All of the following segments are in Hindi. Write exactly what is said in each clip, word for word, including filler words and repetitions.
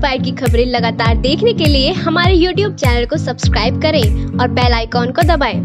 बाइट की खबरें लगातार देखने के लिए हमारे यूट्यूब चैनल को सब्सक्राइब करें और बेल आइकॉन को दबाएं।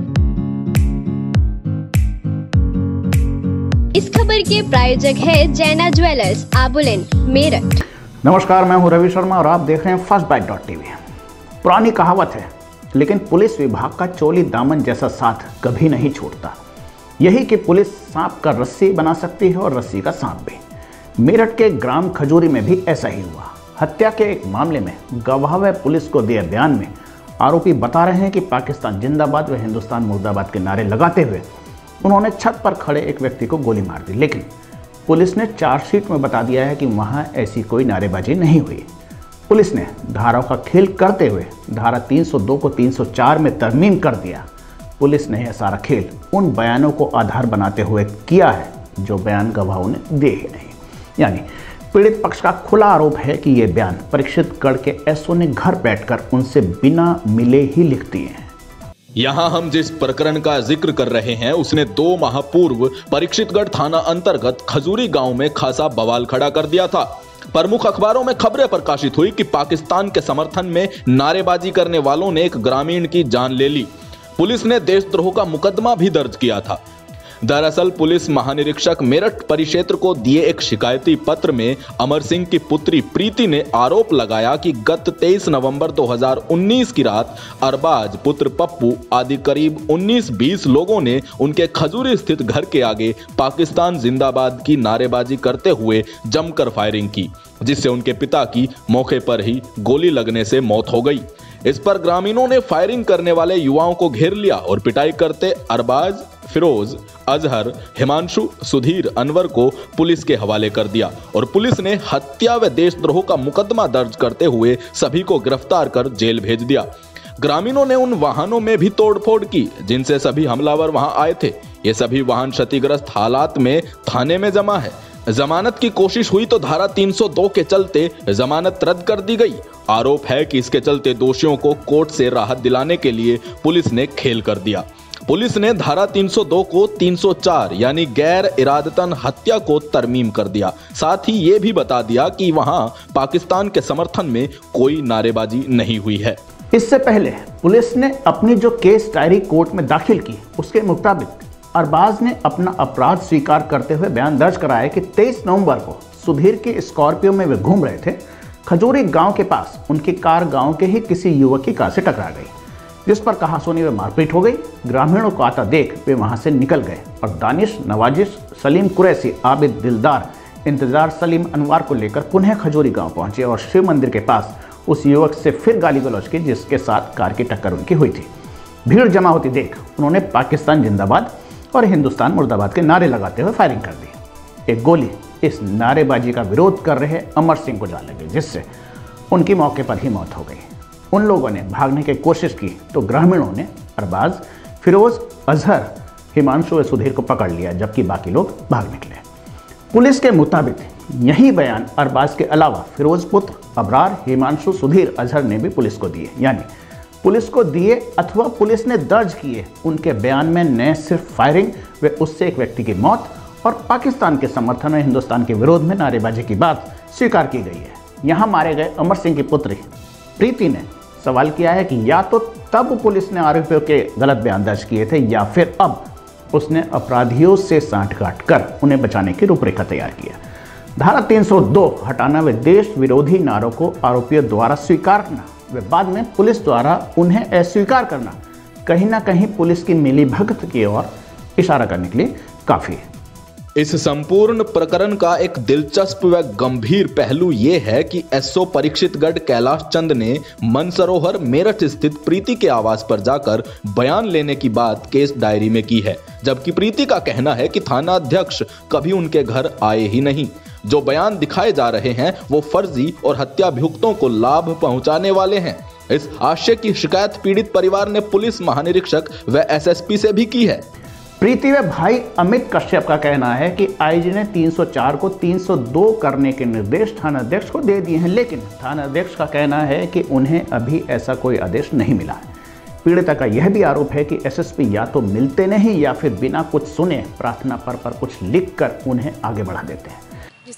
इस खबर के प्रायोजक है जैना ज्वेलर्स, आबुलेन, मेरठ। नमस्कार, मैं हूं रवि शर्मा और आप देख रहे हैं फर्स्ट बाइट डॉट टीवी। पुरानी कहावत है, लेकिन पुलिस विभाग का चोली दामन जैसा साथ कभी नहीं छूटता। यही कि पुलिस सांप का रस्सी बना सकती है और रस्सी का सांप भी। मेरठ के ग्राम खजूरी में भी ऐसा ही हुआ। हत्या के एक मामले में गवाह व पुलिस को दिए बयान में आरोपी बता रहे हैं कि पाकिस्तान जिंदाबाद व हिंदुस्तान मुर्दाबाद के नारे लगाते हुए उन्होंने छत पर खड़े एक व्यक्ति को गोली मार दी। लेकिन पुलिस ने चार्जशीट में बता दिया है कि वहां ऐसी कोई नारेबाजी नहीं हुई। पुलिस ने धाराओं का खेल करते हुए धारा तीन सौ दो को तीन सौ चार में तरमीम कर दिया। पुलिस ने यह सारा खेल उन बयानों को आधार बनाते हुए किया है जो बयान गवाहों ने दिए ही नहीं। यानी पीड़ित पक्ष का खुला आरोप है कि ये बयान परीक्षित गढ़ के एसओ ने घर बैठकर उनसे बिना मिले ही लिख दिए हैं। यहाँ हम जिस प्रकरण का जिक्र कर रहे हैं उसने दो माह पूर्व परीक्षितगढ़ थाना अंतर्गत खजूरी गांव में खासा बवाल खड़ा कर दिया था। प्रमुख अखबारों में खबरें प्रकाशित हुई कि पाकिस्तान के समर्थन में नारेबाजी करने वालों ने एक ग्रामीण की जान ले ली। पुलिस ने देशद्रोह का मुकदमा भी दर्ज किया था। दरअसल पुलिस महानिरीक्षक मेरठ परिक्षेत्र को दिए एक शिकायती पत्र में अमर सिंह की पुत्री प्रीति ने आरोप लगाया कि गत तेईस नवंबर दो हज़ार उन्नीस की रात अरबाज, पुत्र पप्पू आदि करीब उन्नीस बीस लोगों ने उनके खजूरी स्थित घर के आगे पाकिस्तान जिंदाबाद की नारेबाजी करते हुए जमकर फायरिंग की, जिससे उनके पिता की मौके पर ही गोली लगने से मौत हो गई। इस पर ग्रामीणों ने फायरिंग करने वाले युवाओं को घेर लिया और पिटाई करते अरबाज, फिरोज, अजहर, हिमांशु, सुधीर, अनवर को पुलिस के हवाले कर दिया और पुलिस ने हत्या व देशद्रोह का मुकदमा दर्ज करते हुए सभी को गिरफ्तार कर जेल भेज दिया। ग्रामीणों ने उन वाहनों में भी तोड़फोड़ की जिनसे सभी हमलावर वहां आए थे। ये सभी वाहन क्षतिग्रस्त हालात में थाने में जमा है। जमानत की कोशिश हुई तो धारा तीन सौ दो के चलते जमानत रद्द कर दी गई। आरोप है कि इसके चलते दोषियों को कोर्ट से राहत दिलाने के लिए पुलिस ने खेल कर दिया। पुलिस ने धारा तीन सौ दो को तीन सौ चार यानी गैर इरादतन हत्या को तरमीम कर दिया। साथ ही ये भी बता दिया कि वहां पाकिस्तान के समर्थन में कोई नारेबाजी नहीं हुई है। इससे पहले पुलिस ने अपनी जो केस डायरी कोर्ट में दाखिल की उसके मुताबिक अरबाज ने अपना अपराध स्वीकार करते हुए बयान दर्ज कराया कि तेईस नवंबर को सुधीर की स्कॉर्पियो में वे घूम रहे थे। खजूरी गांव के पास उनकी कार गांव के ही किसी युवक की कार से टकरा गई, जिस पर कहासुनी व मारपीट हो गई। ग्रामीणों को आता देख वे वहां से निकल गए और दानिश, नवाजिश, सलीम कुरैशी, आबिद, दिलदार, इंतजार, सलीम, अनवार को लेकर पुनः खजूरी गांव पहुंचे और शिव मंदिर के पास उस युवक से फिर गाली गलौज की जिसके साथ कार की टक्कर उनकी हुई थी। भीड़ जमा होती देख उन्होंने पाकिस्तान जिंदाबाद और हिंदुस्तान मुर्दाबाद के नारे लगाते हुए फायरिंग कर दी। एक गोली इस नारेबाजी का विरोध कर रहे अमर सिंह को जा लगी, जिससे उनकी मौके पर ही मौत हो गई। उन लोगों ने भागने की कोशिश की तो ग्रामीणों ने अरबाज, फिरोज, अजहर, हिमांशु व सुधीर को पकड़ लिया, जबकि बाकी लोग भाग निकले। पुलिस के मुताबिक यही बयान अरबाज के अलावा फिरोज पुत्र, अबरार, हिमांशु, सुधीर, अजहर ने भी पुलिस को दिए। यानी पुलिस को दिए अथवा पुलिस ने दर्ज किए उनके बयान में न सिर्फ फायरिंग व उससे एक व्यक्ति की मौत और पाकिस्तान के समर्थन में हिंदुस्तान के विरोध में नारेबाजी की बात स्वीकार की गई है। यहाँ मारे गए अमर सिंह की पुत्री प्रीति ने सवाल किया है कि या तो तब पुलिस ने आरोपियों के गलत बयान दर्ज किए थे या फिर अब उसने अपराधियों से सांठगांठ कर उन्हें बचाने की रूपरेखा तैयार किया। धारा तीन सौ दो हटाना व देश विरोधी नारों को आरोपियों द्वारा स्वीकार करना व बाद में पुलिस द्वारा उन्हें अस्वीकार करना कहीं ना कहीं पुलिस की मिलीभगत की ओर इशारा करने के लिए काफी है। इस संपूर्ण प्रकरण का एक दिलचस्प व गंभीर पहलू यह है कि एसओ परीक्षितगढ़ कैलाश चंद ने मनसरोवर मेरठ स्थित प्रीति के आवास पर जाकर बयान लेने की बात केस डायरी में की है, जबकि प्रीति का कहना है कि थाना अध्यक्ष कभी उनके घर आए ही नहीं। जो बयान दिखाए जा रहे हैं वो फर्जी और हत्याभियुक्तों को लाभ पहुंचाने वाले हैं। इस आशय की शिकायत पीड़ित परिवार ने पुलिस महानिरीक्षक व एसएसपी से भी की है। प्रीति व भाई अमित कश्यप का कहना है कि आईजी ने तीन सौ चार को तीन सौ दो करने के निर्देश थाना अध्यक्ष को दे दिए हैं, लेकिन थाना अध्यक्ष का कहना है कि उन्हें अभी ऐसा कोई आदेश नहीं मिला है। पीड़िता का यह भी आरोप है कि एसएसपी या तो मिलते नहीं या फिर बिना कुछ सुने प्रार्थना पर पर कुछ लिखकर उन्हें आगे बढ़ा देते हैं।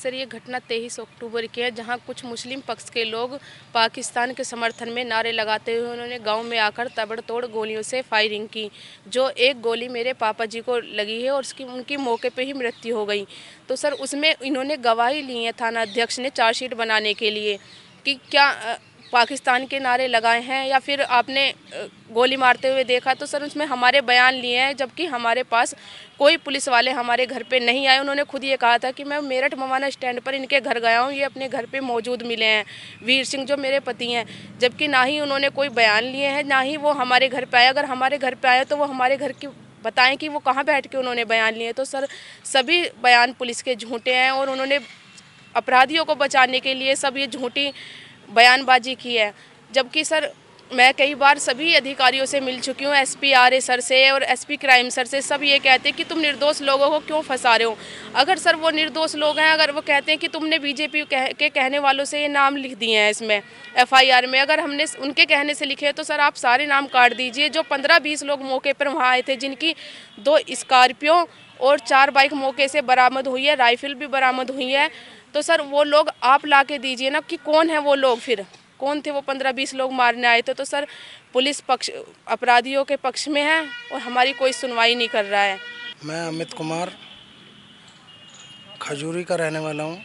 सर ये घटना तेईस अक्टूबर की है, जहां कुछ मुस्लिम पक्ष के लोग पाकिस्तान के समर्थन में नारे लगाते हुए उन्होंने गांव में आकर ताबड़तोड़ गोलियों से फायरिंग की। जो एक गोली मेरे पापा जी को लगी है और उसकी उनकी मौके पे ही मृत्यु हो गई। तो सर उसमें इन्होंने गवाही ली है थाना अध्यक्ष ने चार्जशीट बनाने के लिए कि क्या पाकिस्तान के नारे लगाए हैं या फिर आपने गोली मारते हुए देखा। तो सर उसमें हमारे बयान लिए हैं, जबकि हमारे पास कोई पुलिस वाले हमारे घर पे नहीं आए। उन्होंने खुद ये कहा था कि मैं मेरठ मवाना स्टैंड पर इनके घर गया हूँ, ये अपने घर पे मौजूद मिले हैं, वीर सिंह जो मेरे पति हैं। जबकि ना ही उन्होंने कोई बयान लिए हैं, ना ही वो हमारे घर पे आए। अगर हमारे घर पे आए तो वो हमारे घर की बताएं कि वो कहाँ बैठ के उन्होंने बयान लिए। तो सर सभी बयान पुलिस के झूठे हैं और उन्होंने अपराधियों को बचाने के लिए सब ये झूठी बयानबाजी की है। जबकि सर मैं कई बार सभी अधिकारियों से मिल चुकी हूँ, एसपी आर ए सर से और एसपी क्राइम सर से। सब ये कहते हैं कि तुम निर्दोष लोगों को क्यों फंसा रहे हो। अगर सर वो निर्दोष लोग हैं, अगर वो कहते हैं कि तुमने बीजेपी कह, के कहने वालों से ये नाम लिख दिए हैं इसमें एफआईआर में, अगर हमने उनके कहने से लिखे हैं तो सर आप सारे नाम काट दीजिए। जो पंद्रह बीस लोग मौके पर वहाँ आए थे, जिनकी दो स्कॉर्पियो और चार बाइक मौके से बरामद हुई है, राइफल भी बरामद हुई है। तो सर वो लोग आप ला के दीजिए ना कि कौन है वो लोग, फिर कौन थे वो पंद्रह बीस लोग मारने आए थे। तो सर पुलिस पक्ष अपराधियों के पक्ष में है और हमारी कोई सुनवाई नहीं कर रहा है। मैं अमित कुमार खजूरी का रहने वाला हूँ।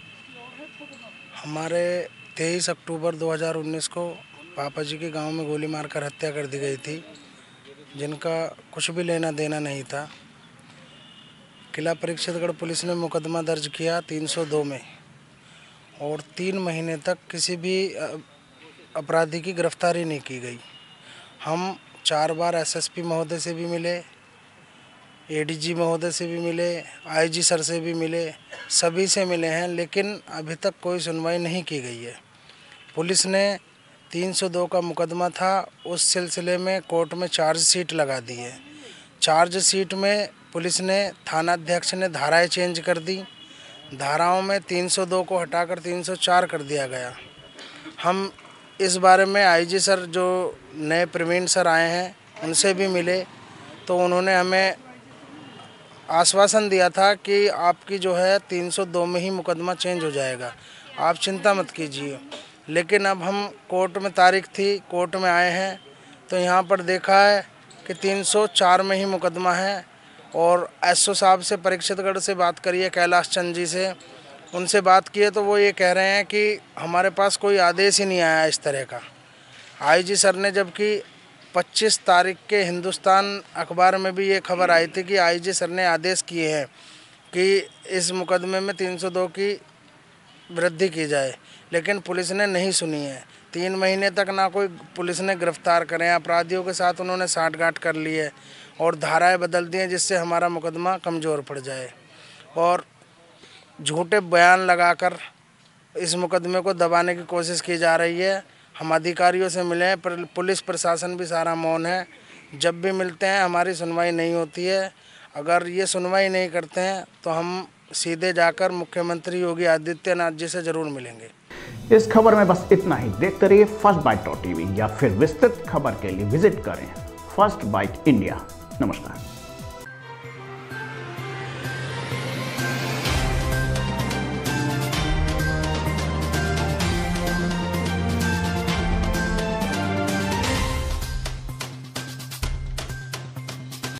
हमारे तेईस अक्टूबर दो हज़ार उन्नीस को पापा जी के गांव में गोली मारकर हत्या कर दी गई थी, जिनका कुछ भी लेना देना नहीं था। किला परीक्षितगढ़ पुलिस ने मुकदमा दर्ज किया तीन सौ दो में और तीन महीने तक किसी भी अपराधी की गिरफ्तारी नहीं की गई। हम चार बार एसएसपी महोदय से भी मिले, एडीजी महोदय से भी मिले, आईजी सर से भी मिले, सभी से मिले हैं, लेकिन अभी तक कोई सुनवाई नहीं की गई है। पुलिस ने तीन सौ दो का मुकदमा था, उस सिलसिले में कोर्ट में चार्जशीट लगा दी है। चार्जशीट में पुलिस ने थाना अध्यक्ष ने धाराएं चेंज कर दी। धाराओं में तीन सौ दो को हटाकर तीन सौ चार कर दिया गया। हम इस बारे में आईजी सर जो नए प्रवीण सर आए हैं उनसे भी मिले, तो उन्होंने हमें आश्वासन दिया था कि आपकी जो है तीन सौ दो में ही मुकदमा चेंज हो जाएगा, आप चिंता मत कीजिए। लेकिन अब हम कोर्ट में तारीख थी, कोर्ट में आए हैं तो यहाँ पर देखा है कि तीन सौ चार में ही मुकदमा है। और एसओ साहब से परीक्षितगढ़ से बात करिए, कैलाश चंद जी से, उनसे बात किए तो वो ये कह रहे हैं कि हमारे पास कोई आदेश ही नहीं आया इस तरह का। आईजी सर ने, जबकि पच्चीस तारीख के हिंदुस्तान अखबार में भी ये खबर आई थी कि आईजी सर ने आदेश किए हैं कि इस मुकदमे में तीन सौ दो की वृद्धि की जाए, लेकिन पुलिस ने नहीं सुनी है। तीन महीने तक ना कोई पुलिस ने गिरफ्तार करें, अपराधियों के साथ उन्होंने साठगांठ कर ली है और धाराएं बदल दी हैं जिससे हमारा मुकदमा कमज़ोर पड़ जाए। और झूठे बयान लगाकर इस मुकदमे को दबाने की कोशिश की जा रही है। हम अधिकारियों से मिले हैं, पर पुलिस प्रशासन भी सारा मौन है। जब भी मिलते हैं हमारी सुनवाई नहीं होती है। अगर ये सुनवाई नहीं करते हैं तो हम सीधे जाकर मुख्यमंत्री योगी आदित्यनाथ जी से ज़रूर मिलेंगे। इस खबर में बस इतना ही। देखते रहिए फर्स्ट बाइट डॉट टीवी या फिर विस्तृत खबर के लिए विजिट करें फर्स्ट बाइट इंडिया। नमस्कार।